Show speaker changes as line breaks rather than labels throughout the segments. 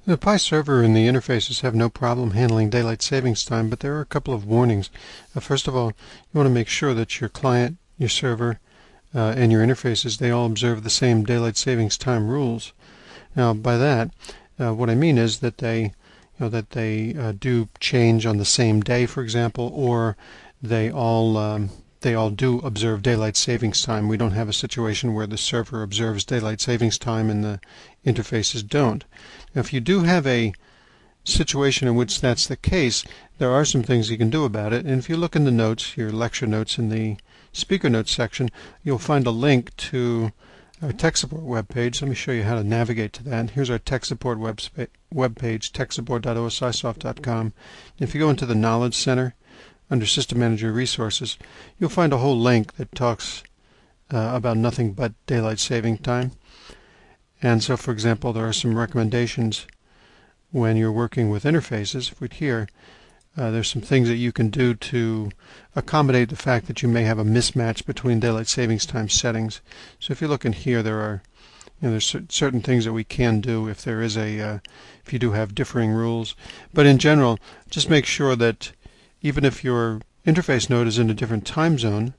The Pi server and the interfaces have no problem handling daylight savings time, but there are a couple of warnings. First of all, you want to make sure that your client, your server, and your interfaces, they all observe the same daylight savings time rules. Now, by that, what I mean is that they do change on the same day, for example, or they all do observe daylight savings time. We don't have a situation where the server observes daylight savings time and the interfaces don't. Now, if you do have a situation in which that's the case, there are some things you can do about it. And if you look in the notes, your lecture notes in the speaker notes section, you'll find a link to our tech support webpage. Let me show you how to navigate to that. Here's our tech support webpage, techsupport.osisoft.com. If you go into the Knowledge Center, under System Manager Resources, you'll find a whole link that talks about nothing but daylight saving time. And so, for example, there are some recommendations when you're working with interfaces. If we'd here, there's some things that you can do to accommodate the fact that you may have a mismatch between daylight savings time settings. So if you look in here, there are there's certain things that we can do if there is if you do have differing rules. But in general, just make sure that even if your interface node is in a different time zone,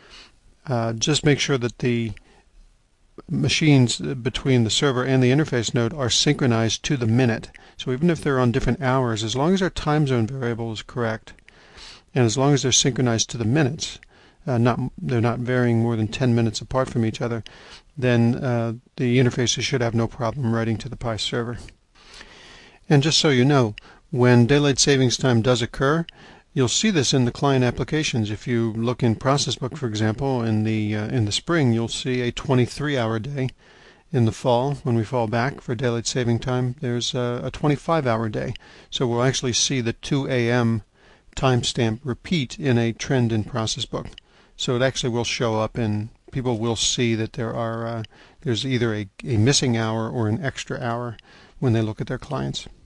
just make sure that the machines between the server and the interface node are synchronized to the minute. So even if they're on different hours, as long as our time zone variable is correct, and as long as they're synchronized to the minutes, they're not varying more than 10 minutes apart from each other, then the interfaces should have no problem writing to the Pi server. And just so you know, when daylight savings time does occur, you'll see this in the client applications. If you look in Process Book, for example, in the spring, you'll see a 23-hour day. In the fall, when we fall back for daylight saving time, there's a 25-hour day. So we'll actually see the 2 a.m. timestamp repeat in a trend in Process Book. So it actually will show up, and people will see that there's either a missing hour or an extra hour when they look at their clients.